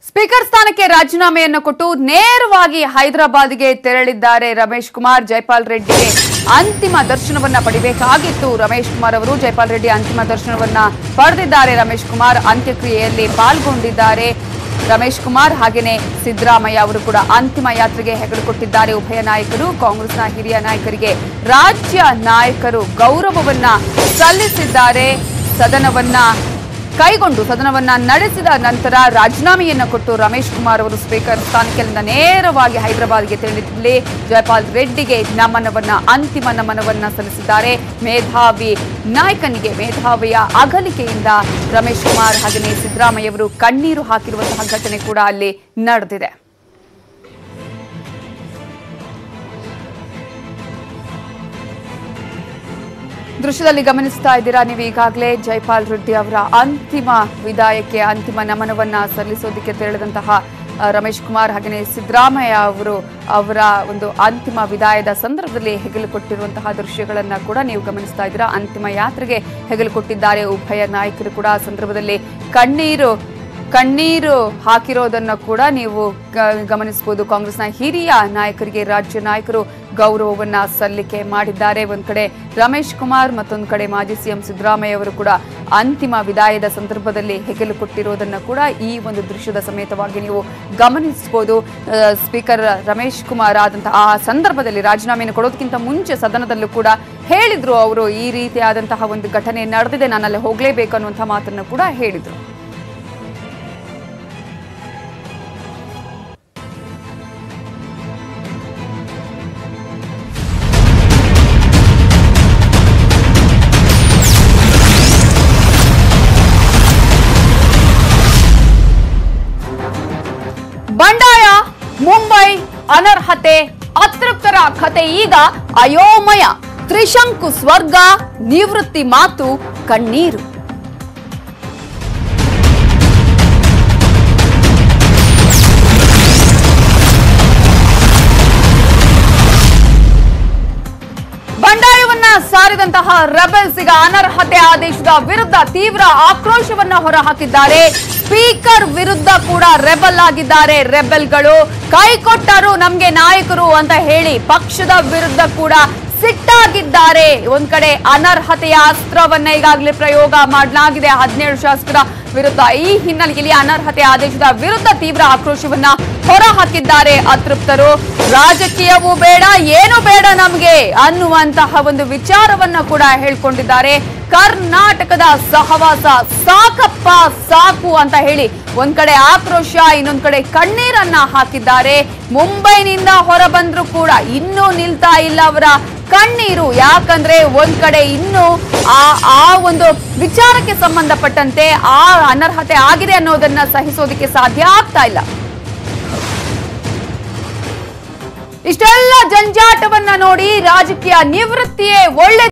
Speaker ಸ್ಥಾನಕ್ಕೆ ರಾಜೀನಾಮೆಯನ್ನು ಕೊಟ್ಟು ನೇರವಾಗಿ ಹೈದರಾಬಾದ್ಗೆ ತೆರಳಿದ್ದಾರೆ ರಮೇಶ್ ಕುಮಾರ್. ಜೈಪಾಲ್ ರೆಡ್ಡಿಗೆ ಅಂತಿಮ ದರ್ಶನವನ್ನ ಪಡೆಯಬೇಕಾಗಿತ್ತು. ರಮೇಶ್ ಕುಮಾರ್ ಅವರು ಜೈಪಾಲ್ ರೆಡ್ಡಿ ಅಂತಿಮ ದರ್ಶನವನ್ನ ಪಡೆದಿದ್ದಾರೆ. ರಮೇಶ್ ಕುಮಾರ್ ಅಂತ್ಯಕ್ರಿಯೆಯಲ್ಲಿ ಪಾಲ್ಗೊಂಡಿದ್ದಾರೆ. ರಮೇಶ್ ಕುಮಾರ್ ಹಾಗೇನೆ ಸಿದ್ದರಾಮಯ್ಯ ಅವರು ಕೂಡ ಅಂತಿಮ ಯಾತ್ರೆಗೆ ಹೆಗಲು ಕೊಟ್ಟಿದ್ದಾರೆ. ಉಭಯ ನಾಯಕರು ಕಾಂಗ್ರೆಸ್ನ ಹಿರಿಯ ನಾಯಕರಿಗೆ ರಾಜ್ಯ ನಾಯಕರು ಗೌರವವನ್ನ ಸಲ್ಲಿಸಿದ್ದಾರೆ. ಸದನವನ್ನ ನಡೆಸಿದ ನಂತರ ರಾಜೀನಾಮೆಯನ್ನು ಕೊಟ್ಟು ರಮೇಶ್ ಕುಮಾರ್ ಅವರು ಸ್ಪೀಕರ್ ಸ್ಥಾನಕ್ಕೆ ನೇರವಾಗಿ ಹೈದರಾಬಾದ್ಗೆ ತೆರಳಿದಲ್ಲಿ ಜೈಪಾಲ್ ರೆಡ್ಡಿಗೆ ಅಂತಿಮ ನಮನವನ್ನ ಸಲ್ಲಿಸಿದ್ದಾರೆ. ಮೇಧಾವಿ ನಾಯಕನಿಗೆ ಮೇಧಾವಿಯ ಅಗಲಿಕೆಯಿಂದ ರಮೇಶ್ ಕುಮಾರ್ ಹಾಗೆಯೇ ಸಿದ್ದರಾಮಯ್ಯ ಅವರು ಕಣ್ಣೀರು ಹಾಕಿರುವಂತಹ ಘಟನೆ ಕೂಡ ಅಲ್ಲಿ ನಡೆದಿದೆ. ದೃಶ್ಯದಲ್ಲಿ ಗಮನಿಸ್ತಾ ಇದ್ದೀರಾ ನೀವು ಈಗಾಗಲೇ ಜೈಪಾಲ್ ರೆಡ್ಡಿ ಅವರ ಅಂತಿಮ ವಿದಾಯಕ್ಕೆ ಅಂತಿಮ ನಮನವನ್ನ ಸಲ್ಲಿಸೋದಕ್ಕೆ ತೆರಳಿದಂತಹ ರಮೇಶ್ ಕುಮಾರ್ ಹಾಗೆಯೇ ಸಿದ್ದರಾಮಯ್ಯ ಅವರು ಅವರ ಒಂದು ಅಂತಿಮ ವಿದಾಯದ ಸಂದರ್ಭದಲ್ಲಿ ಹೆಗಲು ಕೊಟ್ಟಿರುವಂತಹ ದೃಶ್ಯಗಳನ್ನ ಕೂಡ ನೀವು ಗಮನಿಸ್ತಾ ಇದ್ದೀರಾ. ಅಂತಿಮ ಯಾತ್ರೆಗೆ ಹೆಗಲು ಕೊಟ್ಟಿದ್ದಾರೆ. ಉಭಯ ನಾಯಕರು ಕೂಡ ಆ ಸಂದರ್ಭದಲ್ಲಿ ಕಣ್ಣೀರು ಹಾಕಿರೋದನ್ನ ಕೂಡ ನೀವು ಗಮನಿಸಬಹುದು. ಕಾಂಗ್ರೆಸ್ನ ಹಿರಿಯ ನಾಯಕರಿಗೆ ರಾಜ್ಯ ನಾಯಕರು ಗೌರವವನ್ನ ಸಲ್ಲಿಕೆ ಮಾಡಿದ್ದಾರೆ. ಒಂದ್ ಕಡೆ ರಮೇಶ್ ಕುಮಾರ್, ಮತ್ತೊಂದು ಕಡೆ ಮಾಜಿ ಸಿಎಂ ಸಿದ್ದರಾಮಯ್ಯ ಅವರು ಕೂಡ ಅಂತಿಮ ವಿದಾಯದ ಸಂದರ್ಭದಲ್ಲಿ ಹೆಗಲು ಕೊಟ್ಟಿರೋದನ್ನ ಕೂಡ ಈ ಒಂದು ದೃಶ್ಯದ ಸಮೇತವಾಗಿ ನೀವು ಗಮನಿಸಬಹುದು. ಸ್ಪೀಕರ್ ರಮೇಶ್ ಕುಮಾರ್ ಆದಂತಹ ಆ ಸಂದರ್ಭದಲ್ಲಿ ರಾಜೀನಾಮೆಯನ್ನು ಕೊಡೋದಕ್ಕಿಂತ ಮುಂಚೆ ಸದನದಲ್ಲೂ ಕೂಡ ಹೇಳಿದ್ರು. ಅವರು ಈ ರೀತಿಯಾದಂತಹ ಒಂದು ಘಟನೆ ನಡೆದಿದೆ, ನಾನು ಅಲ್ಲಿ ಹೋಗ್ಲೇಬೇಕು ಅನ್ನುವಂತಹ ಮಾತನ್ನು ಕೂಡ ಹೇಳಿದ್ರು. ಬಂಡಾಯ, ಮುಂಬೈ, ಅನರ್ಹತೆ, ಅತೃಪ್ತರ ಕತೆ ಈಗ ಅಯೋಮಯ. ತ್ರಿಶಂಕು ಸ್ವರ್ಗ, ನಿವೃತ್ತಿ ಮಾತು, ಕಣ್ಣೀರು. ಬಂಡಾಯವನ್ನ ಸಾರಿದಂತಹ ರೆಬೆಲ್ಸ್ ಈಗ ಅನರ್ಹತೆ ಆದೇಶದ ವಿರುದ್ಧ ತೀವ್ರ ಆಕ್ರೋಶವನ್ನ ಹೊರಹಾಕಿದ್ದಾರೆ. ಸ್ಪೀಕರ್ ವಿರುದ್ಧ ಕೂಡ ರೆಬೆಲ್ ಆಗಿದ್ದಾರೆ. ರೆಬೆಲ್ಗಳು ಕೈ ಕೊಟ್ಟರು ನಮ್ಗೆ ನಾಯಕರು ಅಂತ ಹೇಳಿ ಪಕ್ಷದ ವಿರುದ್ಧ ಕೂಡ ಸಿಟ್ಟಾಗಿದ್ದಾರೆ. ಒಂದ್ ಕಡೆ ಅನರ್ಹತೆಯ ಅಸ್ತ್ರವನ್ನ ಈಗಾಗಲೇ ಪ್ರಯೋಗ ಮಾಡಲಾಗಿದೆ 17 ಶಾಸಕರ ವಿರುದ್ಧ. ಈ ಹಿನ್ನೆಲೆಯಲ್ಲಿ ಅನರ್ಹತೆ ಆದೇಶದ ವಿರುದ್ಧ ತೀವ್ರ ಆಕ್ರೋಶವನ್ನ ಹೊರಹಾಕಿದ್ದಾರೆ ಅತೃಪ್ತರು. ರಾಜಕೀಯವೂ ಬೇಡ, ಏನು ಬೇಡ ನಮ್ಗೆ ಅನ್ನುವಂತಹ ಒಂದು ವಿಚಾರವನ್ನ ಕೂಡ ಹೇಳ್ಕೊಂಡಿದ್ದಾರೆ. ಕರ್ನಾಟಕದ ಸಹವಾಸ ಸಾಕಪ್ಪ ಸಾಕು ಅಂತ ಹೇಳಿ ಒಂದ್ ಕಡೆ ಆಕ್ರೋಶ, ಇನ್ನೊಂದ್ ಕಡೆ ಕಣ್ಣೀರನ್ನ ಹಾಕಿದ್ದಾರೆ. ಮುಂಬೈನಿಂದ ಹೊರ ಬಂದ್ರು ಕೂಡ ಇನ್ನೂ ನಿಲ್ತಾ ಇಲ್ಲ ಅವರ ಕಣ್ಣೀರು. ಯಾಕಂದ್ರೆ ಒಂದ್ ಕಡೆ ಇನ್ನು ಆ ಒಂದು ವಿಚಾರಕ್ಕೆ ಸಂಬಂಧಪಟ್ಟಂತೆ ಆ ಅನರ್ಹತೆ ಆಗಿದೆ ಅನ್ನೋದನ್ನ ಸಹಿಸೋದಕ್ಕೆ ಸಾಧ್ಯ ಆಗ್ತಾ ಇಲ್ಲ. ಇಷ್ಟೆಲ್ಲ ಜಂಜಾಟವನ್ನ ನೋಡಿ ರಾಜಕೀಯ ನಿವೃತ್ತಿಯೇ ಒಳ್ಳೆ